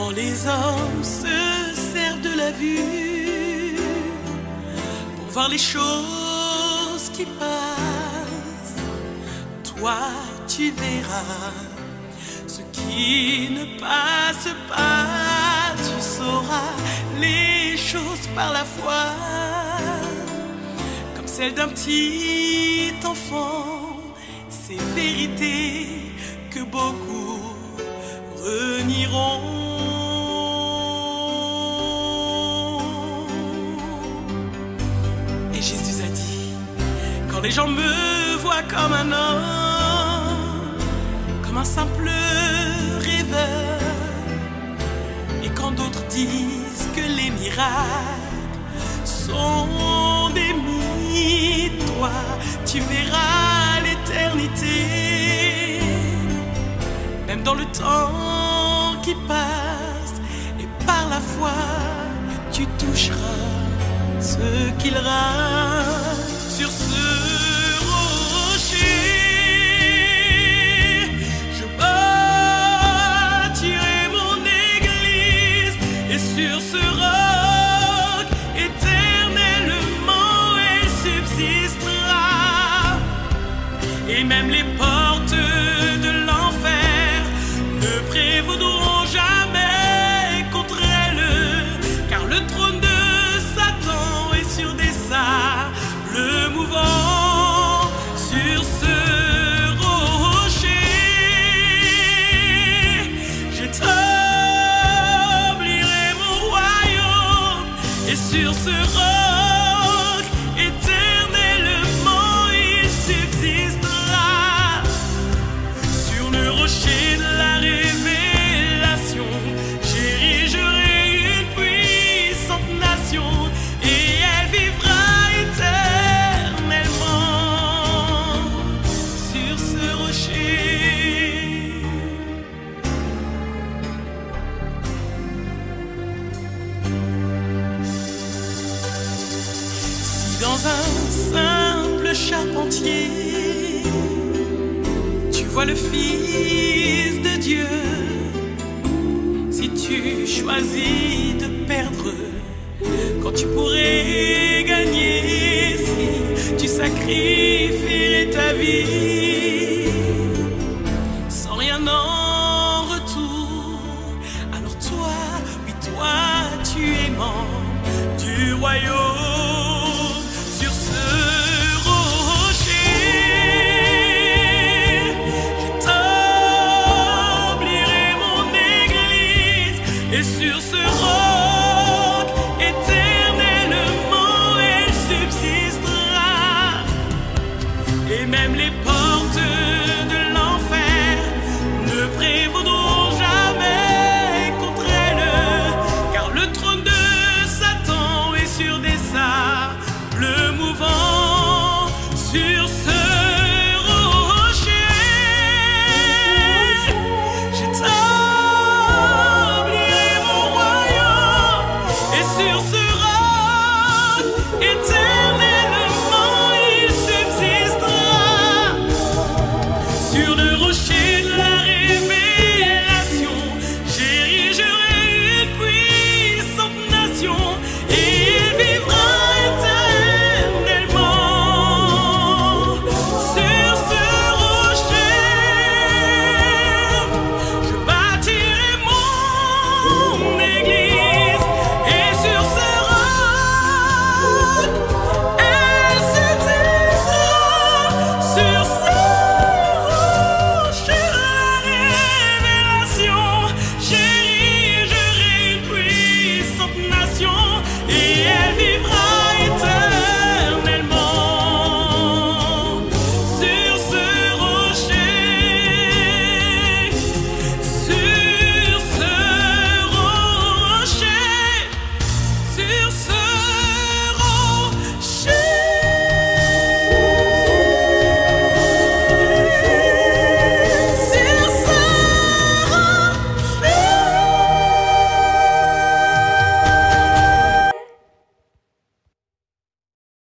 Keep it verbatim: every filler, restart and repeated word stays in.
Quand les hommes se servent de la vue pour voir les choses qui passent, toi tu verras ce qui ne passe pas. Tu sauras les choses par la foi, comme celle d'un petit enfant. Ces vérités que beaucoup renieront. Et Jésus a dit, quand les gens me voient comme un homme, comme un simple rêveur, et quand d'autres disent que les miracles sont des mythes, toi tu verras l'éternité. Même dans le temps qui passe, et par la foi tu toucheras ce qu'il rate. Sur ce rocher je bâtirai mon église, et sur ce roc éternellement elle subsistera. Et même les portes de l'enfer ne prévaudront jamais contre elle, car le trône de Satan est sur des sables mouvants. Sur ce rocher j'établirai mon royaume, et sur ce roc éternellement il subsistera. Sur le rocher de la révélation j'érigerai une puissante nation, et elle vivra éternellement sur ce rocher. Si dans un simple charpentier tu vois le Fils de Dieu, si tu choisis de perdre quand tu pourrais gagner, si tu sacrifierais ta vie sans rien en retour, alors toi, oui toi, tu es membre du royaume. Sur ce rocher j'établirai mon église, et sur ce rocher